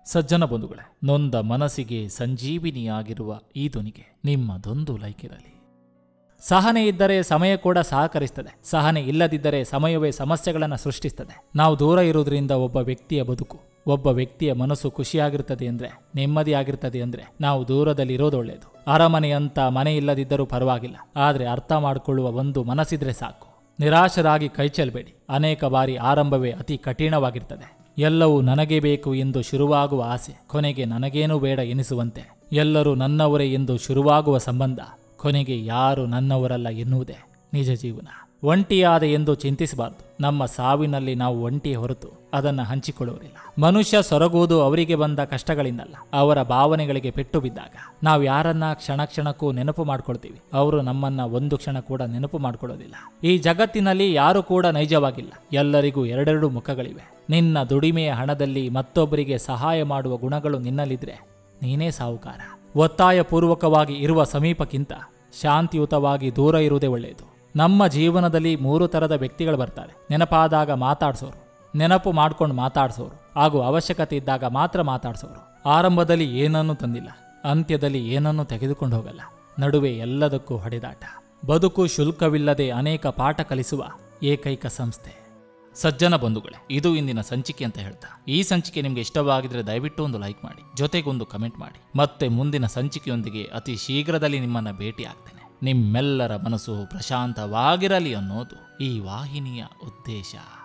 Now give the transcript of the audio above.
ಸಜ್ಜನ ಬಂಧುಗಳೇ, ನೊಂದ ಮನಸ್ಸಿಗೆ ಸಂಜೀವಿನಿಯಾಗಿರುವ ಈ ಧ್ವನಿಗೆ ನಿಮ್ಮದೊಂದು ಲೈಕ್ ಇರಲಿ. ಸಹನೆ ಇದ್ದರೆ ಸಮಯ ಕೂಡ ಸಹಕರಿಸ್ತದೆ. ಸಹನೆ ಇಲ್ಲದಿದ್ದರೆ ಸಮಯವೇ ಸಮಸ್ಯೆಗಳನ್ನು ಸೃಷ್ಟಿಸ್ತದೆ. ನಾವು ದೂರ ಇರುವುದರಿಂದ ಒಬ್ಬ ವ್ಯಕ್ತಿಯ ಬದುಕು, ಒಬ್ಬ ವ್ಯಕ್ತಿಯ ಮನಸ್ಸು ಖುಷಿಯಾಗಿರ್ತದೆ ಅಂದರೆ, ನೆಮ್ಮದಿಯಾಗಿರ್ತದೆ ಅಂದರೆ ನಾವು ದೂರದಲ್ಲಿ ಇರೋದು ಒಳ್ಳೆಯದು. ಅರಮನೆಯಂತ ಮನೆ ಇಲ್ಲದಿದ್ದರೂ ಪರವಾಗಿಲ್ಲ, ಆದರೆ ಅರ್ಥ ಮಾಡಿಕೊಳ್ಳುವ ಒಂದು ಮನಸ್ಸಿದ್ರೆ ಸಾಕು. ನಿರಾಶರಾಗಿ ಕೈಚೆಲ್ಲಬೇಡಿ. ಅನೇಕ ಬಾರಿ ಆರಂಭವೇ ಅತಿ ಕಠಿಣವಾಗಿರ್ತದೆ. ಎಲ್ಲವೂ ನನಗೇ ಬೇಕು ಎಂದು ಶುರುವಾಗುವ ಆಸೆ ಕೊನೆಗೆ ನನಗೇನೂ ಬೇಡ ಎನಿಸುವಂತೆ, ಎಲ್ಲರೂ ನನ್ನವರೇ ಎಂದು ಶುರುವಾಗುವ ಸಂಬಂಧ ಕೊನೆಗೆ ಯಾರು ನನ್ನವರಲ್ಲ ಎನ್ನುವುದೇ ನಿಜ ಜೀವನ. ಒಂಟಿಯಾದ ಎಂದು ಚಿಂತಿಸಬಾರದು. ನಮ್ಮ ಸಾವಿನಲ್ಲಿ ನಾವು ಒಂಟಿ ಹೊರತು ಅದನ್ನು ಹಂಚಿಕೊಳ್ಳುವರಿಲ್ಲ. ಮನುಷ್ಯ ಸೊರಗುವುದು ಅವರಿಗೆ ಬಂದ ಕಷ್ಟಗಳಿಂದಲ್ಲ, ಅವರ ಭಾವನೆಗಳಿಗೆ ಪೆಟ್ಟು ಬಿದ್ದಾಗ. ನಾವು ಯಾರನ್ನ ಕ್ಷಣ ಕ್ಷಣಕ್ಕೂ ನೆನಪು ಮಾಡ್ಕೊಳ್ತೀವಿ, ಅವರು ನಮ್ಮನ್ನ ಒಂದು ಕ್ಷಣ ಕೂಡ ನೆನಪು ಮಾಡ್ಕೊಳ್ಳೋದಿಲ್ಲ. ಈ ಜಗತ್ತಿನಲ್ಲಿ ಯಾರು ಕೂಡ ನೈಜವಾಗಿಲ್ಲ. ಎಲ್ಲರಿಗೂ ಎರಡೆರಡು ಮುಖಗಳಿವೆ. ನಿನ್ನ ದುಡಿಮೆಯ ಹಣದಲ್ಲಿ ಮತ್ತೊಬ್ಬರಿಗೆ ಸಹಾಯ ಮಾಡುವ ಗುಣಗಳು ನಿನ್ನಲ್ಲಿದ್ರೆ ನೀನೇ ಸಾಹುಕಾರ. ಒತ್ತಾಯಪೂರ್ವಕವಾಗಿ ಇರುವ ಸಮೀಪಕ್ಕಿಂತ ಶಾಂತಿಯುತವಾಗಿ ದೂರ ಇರುವುದೇ ಒಳ್ಳೆಯದು. ನಮ್ಮ ಜೀವನದಲ್ಲಿ 3 ಥರದ ವ್ಯಕ್ತಿಗಳು ಬರ್ತಾರೆ. ನೆನಪಾದಾಗ ಮಾತಾಡ್ಸೋರು, ನೆನಪು ಮಾಡ್ಕೊಂಡು ಮಾತಾಡ್ಸೋರು, ಹಾಗೂ ಅವಶ್ಯಕತೆ ಇದ್ದಾಗ ಮಾತ್ರ ಮಾತಾಡ್ಸೋರು. ಆರಂಭದಲ್ಲಿ ಏನನ್ನೂ ತಂದಿಲ್ಲ, ಅಂತ್ಯದಲ್ಲಿ ಏನನ್ನೂ ತೆಗೆದುಕೊಂಡು ಹೋಗಲ್ಲ. ನಡುವೆ ಎಲ್ಲದಕ್ಕೂ ಹೊಡೆದಾಟ. ಬದುಕು ಶುಲ್ಕವಿಲ್ಲದೆ ಅನೇಕ ಪಾಠ ಕಲಿಸುವ ಏಕೈಕ ಸಂಸ್ಥೆ. ಸಜ್ಜನ ಬಂಧುಗಳೇ, ಇದು ಇಂದಿನ ಸಂಚಿಕೆ ಅಂತ ಹೇಳ್ತಾ, ಈ ಸಂಚಿಕೆ ನಿಮಗೆ ಇಷ್ಟವಾಗಿದ್ರೆ ದಯವಿಟ್ಟು ಒಂದು ಲೈಕ್ ಮಾಡಿ, ಜೊತೆಗೊಂದು ಕಮೆಂಟ್ ಮಾಡಿ. ಮತ್ತೆ ಮುಂದಿನ ಸಂಚಿಕೆಯೊಂದಿಗೆ ಅತಿ ಶೀಘ್ರದಲ್ಲಿ ನಿಮ್ಮನ್ನ ಭೇಟಿ ಆಗ್ತೇನೆ. ನಿಮ್ಮೆಲ್ಲರ ಮನಸ್ಸು ಪ್ರಶಾಂತವಾಗಿರಲಿ ಅನ್ನೋದು ಈ ವಾಹಿನಿಯ ಉದ್ದೇಶ.